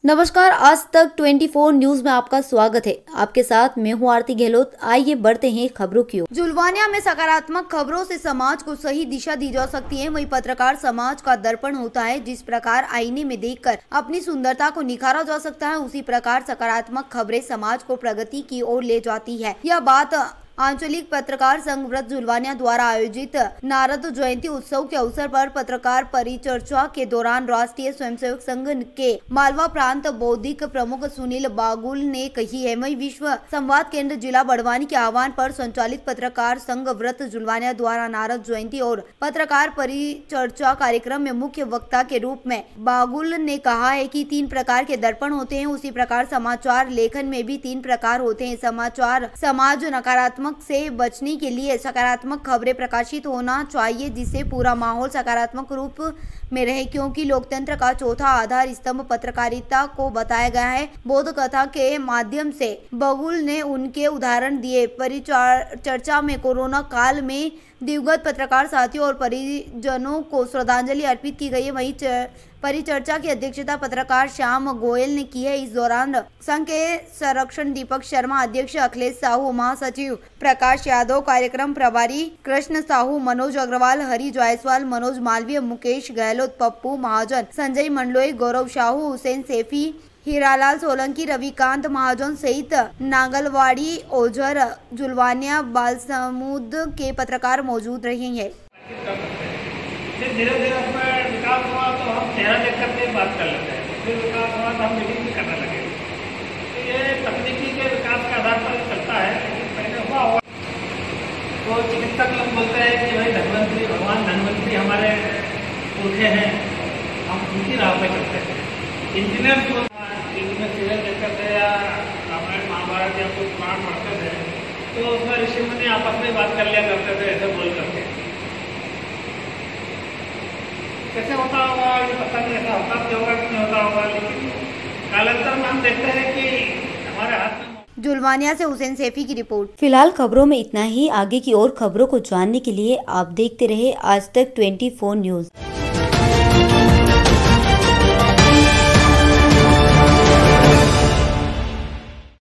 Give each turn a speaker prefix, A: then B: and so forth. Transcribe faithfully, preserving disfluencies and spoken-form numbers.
A: नमस्कार, आज तक चौबीस न्यूज में आपका स्वागत है। आपके साथ मैं हूँ आरती गहलोत। आइए बढ़ते हैं खबरों की ओर। जुलवानिया में सकारात्मक खबरों से समाज को सही दिशा दी जा सकती है। वहीं पत्रकार समाज का दर्पण होता है। जिस प्रकार आईने में देखकर अपनी सुंदरता को निखारा जा सकता है, उसी प्रकार सकारात्मक खबरें समाज को प्रगति की ओर ले जाती है। यह बात आंचलिक पत्रकार संघ व्रत जुलवानिया द्वारा आयोजित नारद जयंती उत्सव के अवसर पर पत्रकार परिचर्चा के दौरान राष्ट्रीय स्वयंसेवक संघ के मालवा प्रांत बौद्धिक प्रमुख सुनील बागुल ने कही है। वही विश्व संवाद केंद्र जिला बड़वानी के आह्वान पर संचालित पत्रकार संघ व्रत जुलवानिया द्वारा नारद जयंती और पत्रकार परिचर्चा कार्यक्रम में मुख्य वक्ता के रूप में बागुल ने कहा है कि तीन प्रकार के दर्पण होते हैं, उसी प्रकार समाचार लेखन में भी तीन प्रकार होते हैं। समाचार समाज नकारात्मक से बचने के लिए सकारात्मक खबरें प्रकाशित होना चाहिए, जिससे पूरा माहौल सकारात्मक रूप में रहे, क्योंकि लोकतंत्र का चौथा आधार स्तंभ पत्रकारिता को बताया गया है। बोध कथा के माध्यम से बगुल ने उनके उदाहरण दिए। परिचर्चा में कोरोना काल में दिवंगत पत्रकार साथियों और परिजनों को श्रद्धांजलि अर्पित की गई है। वहीं परिचर्चा की अध्यक्षता पत्रकार श्याम गोयल ने की है। इस दौरान संघ के संरक्षण दीपक शर्मा, अध्यक्ष अखिलेश साहू, महासचिव प्रकाश यादव, कार्यक्रम प्रभारी कृष्ण साहू, मनोज अग्रवाल, हरि जायसवाल, मनोज मालवीय, मुकेश गहलोत, पप्पू महाजन, संजय मंडलोई, गौरव शाहू, हुसैन सैफी, हीरालाल सोलंकी, रविकांत महाजन सहित नागलवाड़ी, ओझर, जुलवानिया, बालसमुद के पत्रकार मौजूद रहे हैं।
B: धीरे धीरे उसमें विकास हुआ तो हम चेहरा देख करके बात कर लेते हैं, फिर विकास हुआ तो हम मीटिंग भी करने लगे। तो ये तकनीकी के विकास के आधार पर चलता है। लेकिन पहले हुआ हुआ तो चिकित्सक लोग बोलते हैं कि भाई धन्वंतरी, भगवान धन्वंतरी हमारे पुरखे हैं, हम उनकी राह पे चलते हैं। इंजीनियर जो टीवी में सीरियल देखते थे या रामायण महाभारत या कोई पुराण पढ़ते थे, तो उसमें ऋषि मुनि आपस में बात कर लिया करते थे, ऐसे बोल करके। कैसे होता होगा ये पता नहीं, ऐसा होता भी होगा कि नहीं होता होगा, लेकिन कालांतर में हम देखते हैं कि हमारे हाथ में।
A: जुलवानिया से हुसैन सैफी की रिपोर्ट। फिलहाल खबरों में इतना ही। आगे की और खबरों को जानने के लिए आप देखते रहे आज तक चौबीस न्यूज।